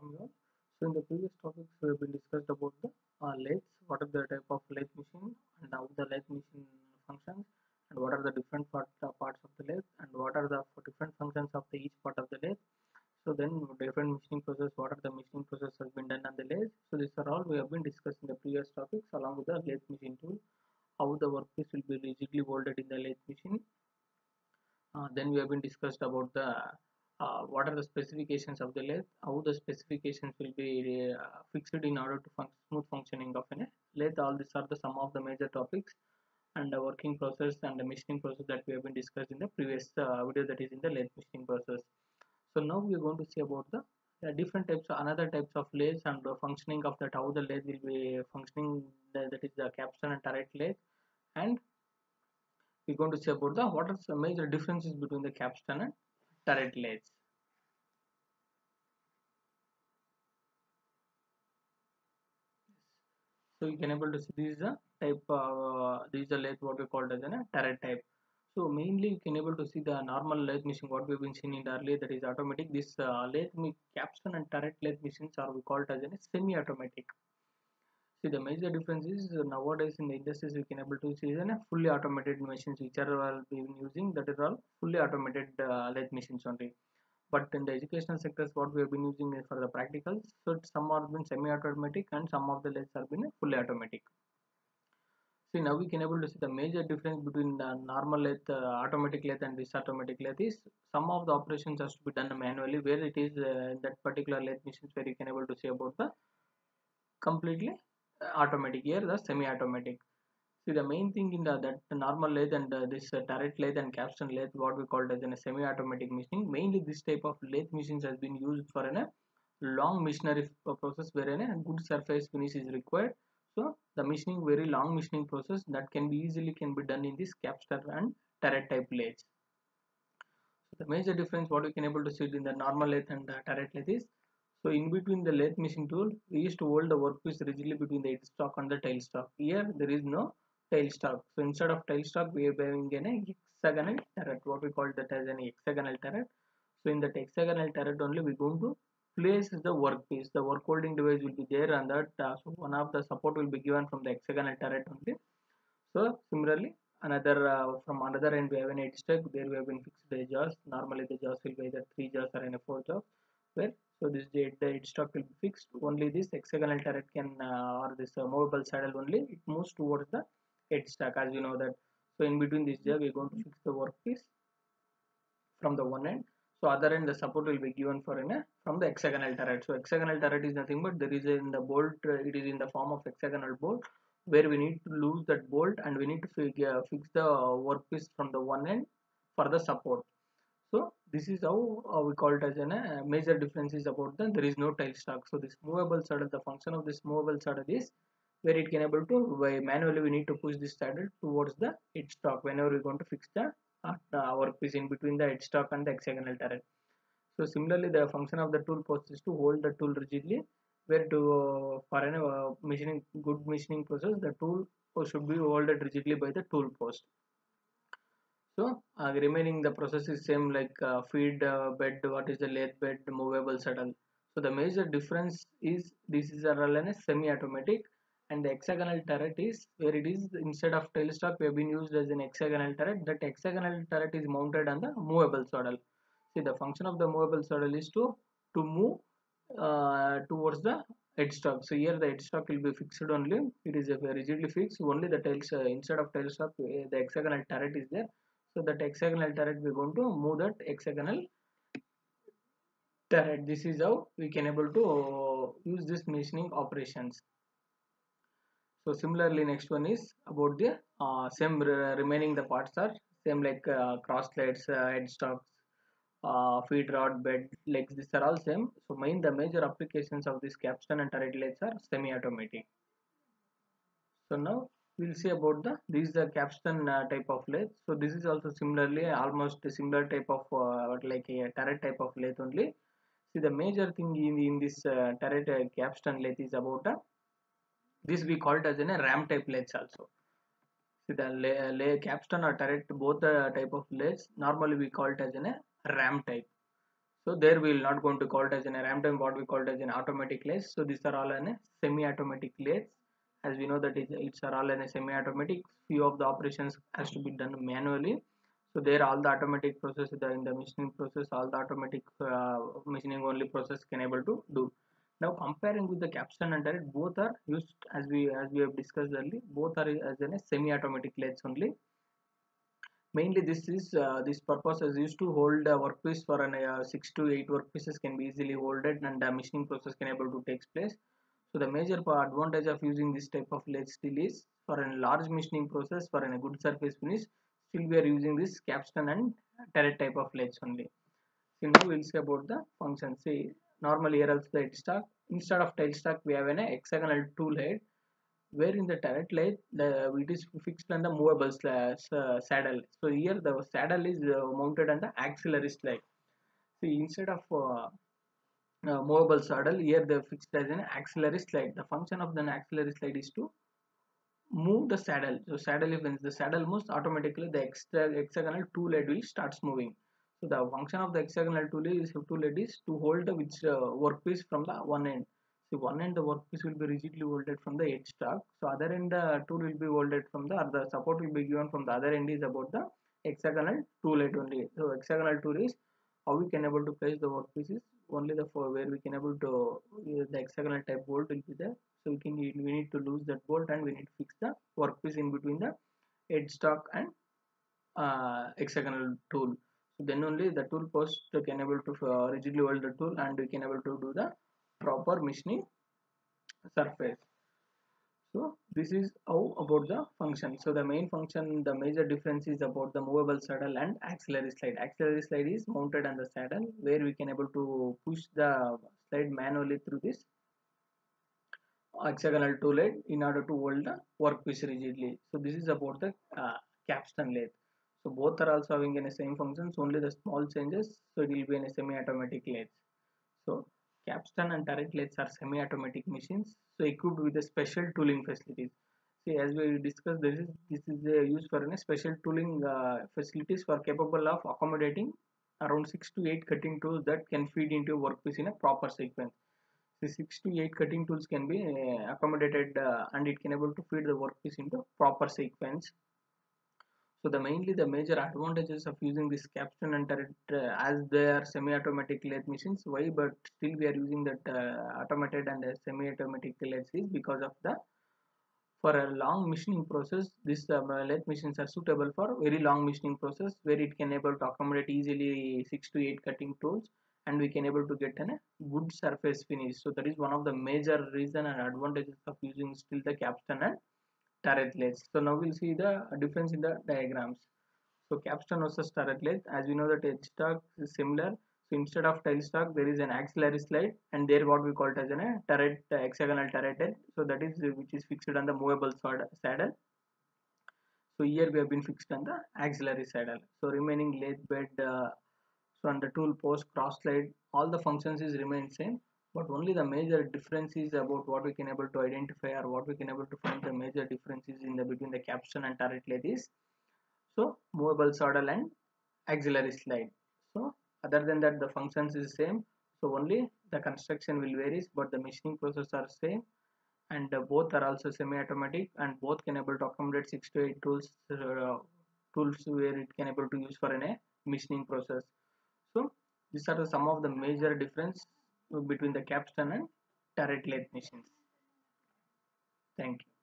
welcome you all. So in the previous topics we have been discussed about the lathes, what are the type of lathe machine and how the lathe machine functions, and what are the different parts of the lathe, and what are the different functions of the each part of the lathe. So then different machining process, what are the machining process has been done on the lathe. So these are all we have been discussed in the previous topics along with the lathe machine tool, how the workpiece will be rigidly welded in the lathe machine. Then we have been discussed about the what are the specifications of the lathe, how the specifications will be fixed in order to smooth functioning of a lathe. All these are the some of the major topics and the working process and the machining process that we have been discussed in the previous video, that is in the lathe machining process. So now we are going to see about the different types, another types of lathes and the functioning of that, how the lathe will be functioning, that is the capstan and turret lathe, and we're going to see about the what are the major differences between the capstan and turret lathes. So you can able to see this is a type, this is a lathe what we called as a turret type. So mainly you can able to see the normal lathe machine what we've been seeing in the earlier, that is automatic. This capstan and turret lathe machines are we called as a semi-automatic. See, the major difference is nowadays in the industries we can able to see a fully automated machines which are being using, that is all fully automated lathe machines only. But in the educational sectors what we have been using for the practicals, so some are been semi-automatic and some of the lathes are been fully automatic. See, now we can able to see the major difference between the normal lathe, automatic lathe and this automatic lathe is some of the operations has to be done manually, where it is in that particular lathe machines where you can able to see about the completely automatic. Here the semi-automatic. See, the main thing in that normal lathe and this turret lathe and capstan lathe what we called as a semi-automatic machining, mainly this type of lathe machines has been used for a long machinery process wherein a good surface finish is required. So the machining, very long machining process that can be easily can be done in this capstan and turret type lathes. So the major difference what we can able to see in the normal lathe and turret lathe is, so in between the lathe machine tool, we used to hold the workpiece rigidly between the head stock and the tail stock. Here there is no tail stock. So instead of tail stock, we are having an hexagonal turret. What we call that as an hexagonal turret. So in that hexagonal turret only, we are going to place the workpiece. The work holding device will be there, and that so one of the support will be given from the hexagonal turret only. So similarly, another from another end we have an head stock. There we have been fixed the jaws. Normally the jaws will be either 3 jaws or in a 4 jaws. Where so this the head stock will be fixed. Only this hexagonal turret can or this movable saddle only it moves towards the head stock, as you know that. So in between this jaw we are going to fix the workpiece from the one end. So other end the support will be given for from the hexagonal turret. So hexagonal turret is nothing but there is in the bolt, it is in the form of hexagonal bolt, where we need to lose that bolt and we need to fix the workpiece from the one end for the support. So this is how we call it as a major difference is about the there is no tail stock. So this movable saddle, the function of this movable saddle is where it can able to by manually we need to push this saddle towards the head stock whenever we going to fix the workpiece in between the head stock and the hexagonal turret. So similarly, the function of the tool post is to hold the tool rigidly, where to for an machining good machining process, the tool should be held rigidly by the tool post. So remaining the process is same like feed bed, what is the lathe bed, movable saddle. So the major difference is this is a semi-automatic, and the hexagonal turret is where it is instead of tail stock we have been used as an hexagonal turret. That hexagonal turret is mounted on the movable saddle. See, the function of the movable saddle is to move towards the headstock. So here the headstock will be fixed only. It is rigidly fixed. Only the tails instead of tailstock, the hexagonal turret is there. So that hexagonal turret we are going to move that hexagonal turret. This is how we can able to use this machining operations. So similarly, next one is about the same remaining the parts are same like cross sleds, headstocks, feed rod, bed, legs. These are all same. So the major applications of this capstan and turret lathes are semi-automatic. So now we'll see about this is the capstan type of lathe. So this is also similarly almost a similar type of like a turret type of lathe only. See, the major thing in this turret capstan lathe is about this we call it as a ram type lathes also. See, the capstan or turret both the type of lathes normally we call it as a ram type. So there we will not going to call it as an ram time, what we call it as an automatic lathe. So these are all in a semi-automatic lathes. As we know that it's are all in a semi-automatic. Few of the operations has to be done manually. So there all the automatic process in the machining process, all the automatic machining only process can able to do. Now comparing with the capstan and turret, both are used as we have discussed earlier. Both are as in a semi-automatic lathes only. Mainly this purpose is used to hold a workpiece for an 6 to 8 workpieces can be easily holded, and the machining process can able to take place. So the major advantage of using this type of lathe steel is for a large machining process for a good surface finish. Still we are using this capstan and turret type of lathes only. So now we'll see about the function. See, normally here also the headstock. Instead of tailstock we have an hexagonal tool head, where in the turret lathe it is fixed on the movable saddle. So here the saddle is mounted on the auxiliary slide. See, instead of movable saddle, here they fixed as an auxiliary slide. The function of the auxiliary slide is to move the saddle. So saddle, if when the saddle moves, automatically the hexagonal tool head will starts moving. So the function of the hexagonal tool head is to hold the which workpiece from the one end. So one end the workpiece will be rigidly holded from the headstock. So other end the tool will be holded from the other support will be given from the other end is about the hexagonal tool head only. So hexagonal tool is how we can able to place the workpieces, only the for where we can able to the hexagonal type bolt will be there. So we need to lose that bolt and we need to fix the workpiece in between the headstock and hexagonal tool. So then only the tool post can able to rigidly hold the tool and we can able to do the proper machining surface. So this is how about the function. So the main function, the major difference is about the movable saddle and auxiliary slide. Auxiliary slide is mounted on the saddle where we can able to push the slide manually through this hexagonal tool head in order to hold the workpiece rigidly. So this is about the capstan lathe. So both are also having the same functions, only the small changes. So it will be in a semi-automatic lathe. So capstan and turret lathes are semi-automatic machines, so equipped with a special tooling facilities. See, as we discussed, this is used for a special tooling facilities for capable of accommodating around 6 to 8 cutting tools that can feed into a workpiece in a proper sequence. The 6 to 8 cutting tools can be accommodated and it can able to feed the workpiece into proper sequence. So the major advantages of using this capstan and turret as they are semi-automatic lathe machines. Why? But still we are using that automated and semi-automatic lathes is because of the for a long machining process. This lathe machines are suitable for very long machining process where it can able to accommodate easily 6 to 8 cutting tools and we can able to get a good surface finish. So that is one of the major reason and advantages of using still the capstan and turret lathes. So now we'll see the difference in the diagrams. So capstan versus turret lathe. As we know that headstock is similar. So instead of tailstock, there is an auxiliary slide, and there what we call it as a turret, hexagonal turret head. So that is which is fixed on the movable saddle. So here we have been fixed on the auxiliary saddle. So remaining lathe bed, so on the tool post, cross slide, all the functions is remain same. But only the major difference is about what we can able to identify or what we can able to find the major differences in the between the capstan and turret lathe is so movable saddle and auxiliary slide. So other than that the functions is same. So only the construction will varies, but the machining process are same, and both are also semi-automatic and both can able to accommodate 6 to 8 tools where it can able to use for a machining process. So these are some of the major difference between the capstan and turret lathe machines. Thank you.